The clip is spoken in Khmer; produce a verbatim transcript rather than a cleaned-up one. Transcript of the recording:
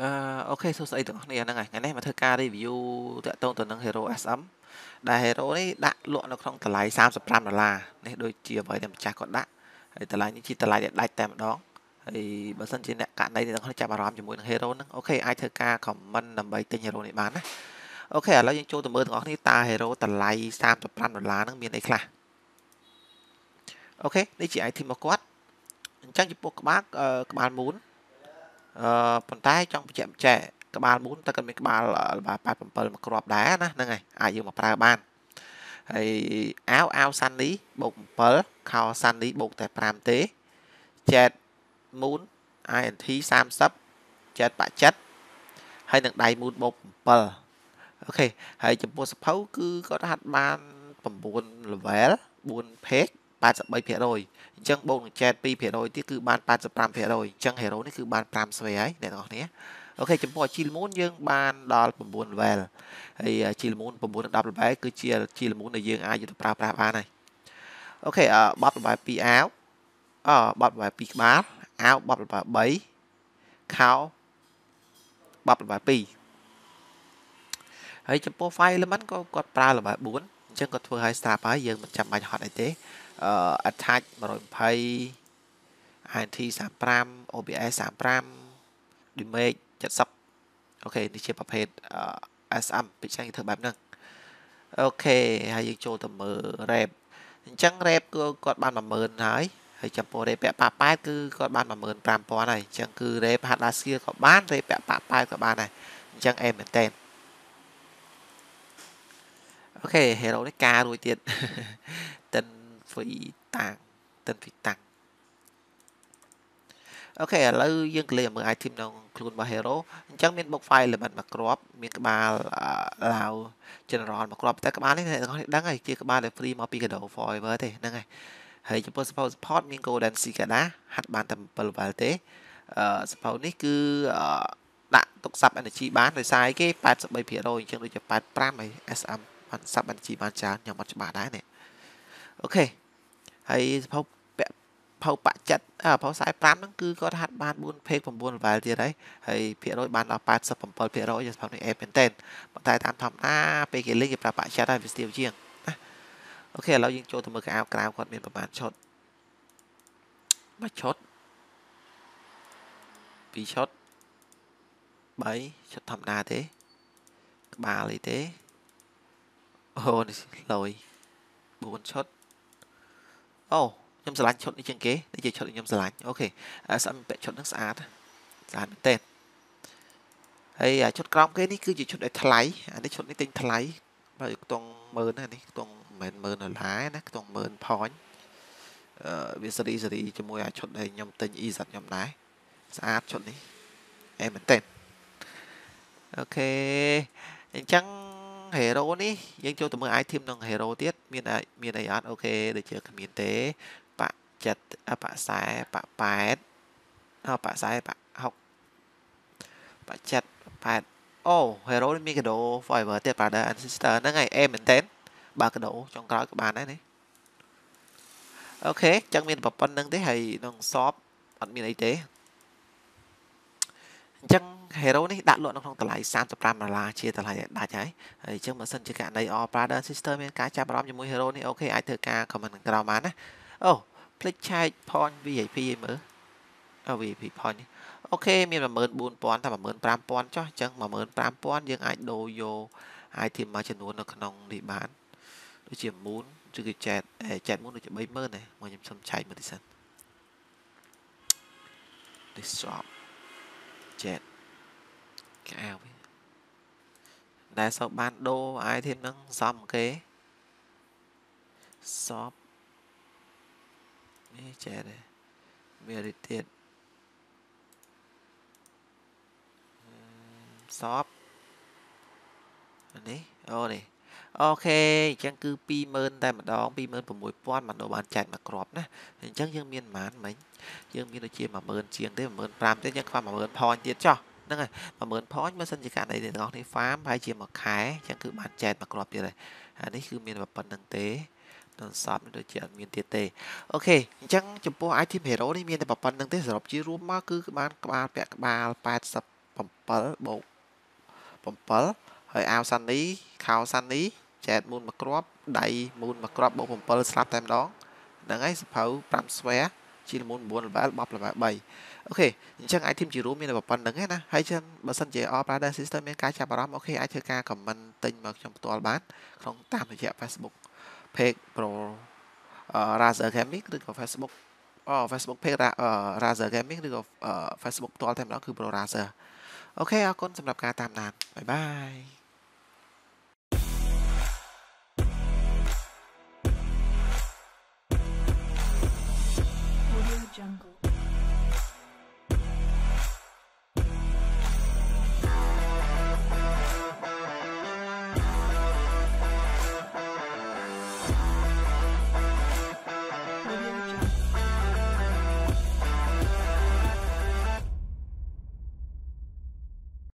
អូខេសួស្តីទាំងអស់គ្នាហ្នឹងហើយថ្ងៃនេះមកធ្វើការ review តាក់ទងទៅនឹង Hero เอส เอ็ม ដែល Hero នេះដាក់លក់នៅក្នុងតម្លៃសាមសិបប្រាំដុល្លារនេះដូចជាអ្វីដែលម្ចាស់គាត់ដាក់ហើយតម្លៃនេះជាតម្លៃដែលដាច់តែម្ដងហើយបើសិនជាអ្នកករណីទាំងអស់គ្នាចាប់អារម្មណ៍ជាមួយនឹង Hero ហ្នឹងអូខេអាចធ្វើការ comment ដើម្បីទិញ Hero នេះបានណាអូខេឥឡូវយើងចូលទៅមើលទាំងអស់គ្នាតើ Hero តម្លៃសាមសិបប្រាំដុល្លារហ្នឹងមានអីខ្លះអូខេនេះជា item របស់គាត់អញ្ចឹងចំពោះក្បាលក្បាល moon អឺប៉ុន្តែចង់បញ្ជាក់បញ្ជាក់ក្បាល moon តែក៏មានក្បាលល្បាប៉ែតbảyមកគ្រាប់ដែរណាហ្នឹងហើយអាចយើងមកប្រើបានហើយអាវអាវសាន់នេះបូកbảyខោសាន់នេះបូកតែប្រាំទេ Jet moon ไอ เอ็น ที សាមសិប Jet បាក់ចិត្តហើយនឹងដៃ moon បូកbảyអូខេហើយចំពោះសភៅគឺគាត់ហាត់បាន9 level 4 page แปดสิบสามភាគរយ អញ្ចឹងបូកនឹង Jet twoភាគរយ ទៀតគឺបានแปดสิบห้าភាគរយ អញ្ចឹង Hero នេះគឺបាន5ស្វេហើយអ្នកនរគ្នាអូខេចំពោះ Chill Moon យើងបានដល់9 level ហើយ Chill Moon 9ដល់10 level គឺជា Chill Moon ដែលយើងអាចយកទៅប្រើប្រាស់បានហើយអូខេអឺបប level 2អាវអបប level 2ក្បាលអាវបប level 3ខោបប level 2ហើយចំពោះ Fire Element ក៏គាត់ប្រើ level 4អញ្ចឹងគាត់ធ្វើឲ្យ Star ហើយយើងមិនចាំបាច់ហត់អីទេអឺ attach one twenty ไอ เอ็น ที thirty-five โอ บี เอส thirty-five damage seventyអូខេនេះជាប្រភេទ เอส เอ็ม ពីចឹងធ្វើបែបហ្នឹងអូខេហើយយើងចូលទៅមើល rep អញ្ចឹង rep គឺគាត់បានone thousandហើយហើយចំពោះ rep ពាក់ប៉ាប៉ែតគឺគាត់បានone thousand five hundredហើយអញ្ចឹងគឺ rep ហាត់ last skill ក៏បាន rep ពាក់ប៉ាប៉ែតក៏បានដែរអញ្ចឹងអេមែនតើអូខេ hero នេះការរួចទៀតតិន free តាំងតិន free តាំងអូខេឥឡូវយើងកលេមើល item ក្នុងខ្លួនរបស់ hero អញ្ចឹងមានបុក file element មួយគ្រាប់មានក្បាលឡាវ general មួយគ្រាប់តែក្បាលនេះអ្នកទាំងអស់គ្នាដឹងហើយជាក្បាលដែល free មកពី Shadow Forever ទេហ្នឹងហើយហើយចំពោះ support support មាន golden cicada ហាត់បានតែseven level ទេអឺ support នេះគឺដាក់ទុក sub energy បានដោយសារគេeighty-threeភាគរយ អញ្ចឹងដូចជាeighty-fiveហើយ เอส เอ็ม បាន sub energy បានច្រើនខ្ញុំអត់ច្បាស់ដែរនេះអូខេហើយ supportផៅបាក់ចិត្តអើផៅខ្សែfiveហ្នឹងគឺគាត់ហាត់បានfour ពេកnine លេវទៀតហើយហើយភាគរយបានដល់eighty-sevenភាគរយសម្រាប់នេះអេមែនតើប៉ុន្តែតាមធម្មតាពេលគេលេងគេប្រើបាក់ចិត្តហើយវាស្ទាវជាងណាអូខេឥឡូវយើងចូលទៅមើលកៅអៅក្រៅគាត់មានប្រហែលឈុតមួយឈុតពីរឈុត3ឈុតធម្មតាទេក្បាលអីទេអូនេះលយfourឈុតអូខ្ញុំស្រឡាញ់ឈុតនេះជាងគេនេះជាឈុតខ្ញុំស្រឡាញ់អូខេស្អិតពាក់ឈុតហ្នឹងស្អាតស្អាតមែនទេហើយឈុតក្រោមគេនេះគឺជាឈុតដែលថ្លៃអានេះឈុតនេះទិញថ្លៃបើខ្ទង់10000ណានេះខ្ទង់មិនមែនone thousandដុល្លារណាខ្ទង់one thousand ផនអឺវាសេរីសេរីជាមួយអាឈុតដែលខ្ញុំទិញ E Z ខ្ញុំដែរស្អាតឈុតនេះអេមែនទេអូខេអញ្ចឹង hero នេះយើងចូលទៅមើល item ក្នុង hero ទៀតមានមានអីអត់អូខេដូចជាគ្មានទេបាក់ចិត្តបាក់ខ្សែបាក់eightអបាក់ខ្សែបាក់sixបាក់ចិត្តeightអូ hero នេះមានកាដូ forever ទៀត brother and sister ហ្នឹងហើយអេមែនទេបើកាដូចុងក្រោយក៏បានដែរនេះអូខេចឹងមានប៉ុណ្្នឹងទេហើយក្នុងសបអត់មានអីទេអញ្ចឹង hero នេះដាក់លក់នៅក្នុងតម្លៃthirty-fiveដុល្លារជាតម្លៃដាច់ហើយហើយអញ្ចឹងបើសិនជាករណី all brother sister មានការចាប់អារម្មណ៍ជាមួយ hero នេះអូខេអាចធ្វើការ comment ខាងក្រោមបានណាអូភ្លេចឆែក point វី I พี ឲ្យមើលអូ វី I พี point អូខេមានone thousand four hundred តែone thousand five hundredចុះអញ្ចឹងone thousand five hundredយើងអាចដូរយក item មួយចំនួននៅក្នុងនេះបានដូចជា moon ឬក៏ jet jet moon ដូចជាthree thousandដែរមកខ្ញុំសុំឆែកមើលតិចសិន this shop jet កៅវិញដែលសោបានដូរ item ហ្នឹងសំគេសបនេះចេះទេមានរីទៀតសបនេះអូនេះអូខេអញ្ចឹងគឺtwo thousandតែម្ដងtwo thousand six hundredមិនដូរបានចែកមកគ្រាប់ណាអញ្ចឹងយើងមានប៉ុន្មានមិញយើងមានដូចជាone thousandជាងទេone thousand five hundredទេយើងខ្វះone thousand point ទៀតចុះហ្នឹងហើយone thousand point បើសិនជាករណីអ្នកនរនេះ farm ហើយជាមួយខែអញ្ចឹងគឺបានចែកមកគ្រាប់ទៀតហើយអានេះគឺមានប៉ុណ្្នឹងទេដល់សពដូចជាអត់មានទៀតទេអូខេអញ្ចឹងចំពោះ item hero នេះមានតែប៉ុណ្្នឹងទេសរុបជារួមមកគឺបានក្បាលពាក់ក្បាលeighty bảyបូកbảyហើយអាវសាន់នេះខោសាន់នេះចែកមូលមួយគ្រាប់ដៃមូលមួយគ្រាប់បូកbảyស្លាប់តែម្ដងហ្នឹងហើយសភៅប្រាំស្វែជាមូល9 level 10 level 3អូខេអញ្ចឹង item ជារួមមានតែប៉ុណ្្នឹងឯណាហើយចឹងបើសិនជា All Brother Sister មានការចាប់អារម្មណ៍អូខេអាចធ្វើការ comment ទិញមកខ្ញុំផ្ទាល់បានក្នុងតាមរយៈ Facebook page Pro Razer Gaming ឬក៏ Facebook អូ Facebook page Razer Gaming ឬក៏ Facebook ផ្ទាល់តែម្ដងគឺ Pro Razer អូខេអរគុណសម្រាប់ការតាមដានបាយបាយ